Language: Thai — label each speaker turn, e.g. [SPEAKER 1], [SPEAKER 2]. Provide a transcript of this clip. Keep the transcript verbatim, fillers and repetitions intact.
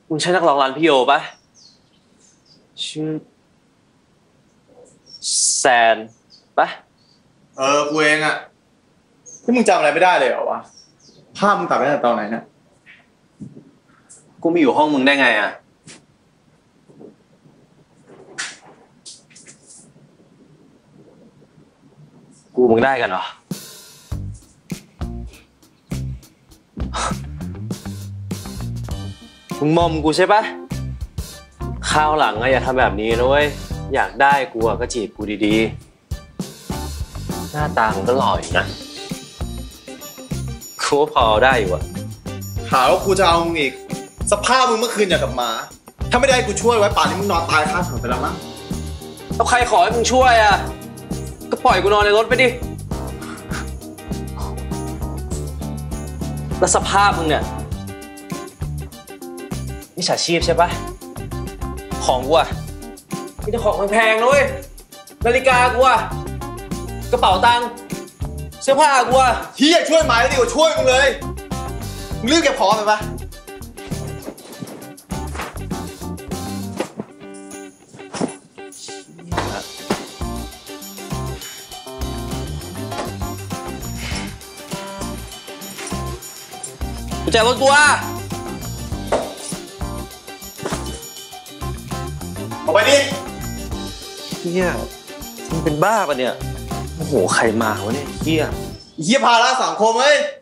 [SPEAKER 1] มึงใช่นักร้องร้านพี่โอปะชื่อแซนปะ
[SPEAKER 2] เออกูเองอะที่มึงจำอะไรไม่ได้เลยเหรอวะภาพมึงตัดไปตั้งแต่ตอนไหนเนี่ย
[SPEAKER 1] กูมาอยู่ห้องมึงได้ไงอะกูมึงได้กันเหรอมึงมอมกูใช่ปะข้าวหลังอะอย่าทำแบบนี้นะเว้ยอยากได้กูก็จีบกูดีๆหน้าตามึงก็หล่ออยู่นะกูพอได้อยู่อะ
[SPEAKER 2] หาว่ากูจะเอามึงอีกสภาพมึงเมื่อคืนอย่างกับหมาถ้าไม่ได้กูช่วยไว้ป่านนี้มึงนอนตายข้างถนนไปแล้วมั้ง
[SPEAKER 1] แล้วใครขอให้มึงช่วยอะก็ปล่อยกูนอนในรถไปดิแล้วสภาพมึงเนี่ยมิจฉาชีพใช่ปะของกูอะมีแต่ของแพงๆนะเว้ยนาฬิกากูอะกระเป๋าตังค์เสื้อผ้ากูอะ
[SPEAKER 2] ที่อยากช่วยหมาดีกว่าช่วยมึงเลยมึงรีบเก็บของไปปะ
[SPEAKER 1] กุญแจรถกูอะ
[SPEAKER 2] ออกไปดิ
[SPEAKER 1] เฮียมึงเป็นบ้าปะเนี่ยโอ้โหใครมาวะเนี่ยเฮีย
[SPEAKER 2] เฮียพาละสังคมเฮ้ย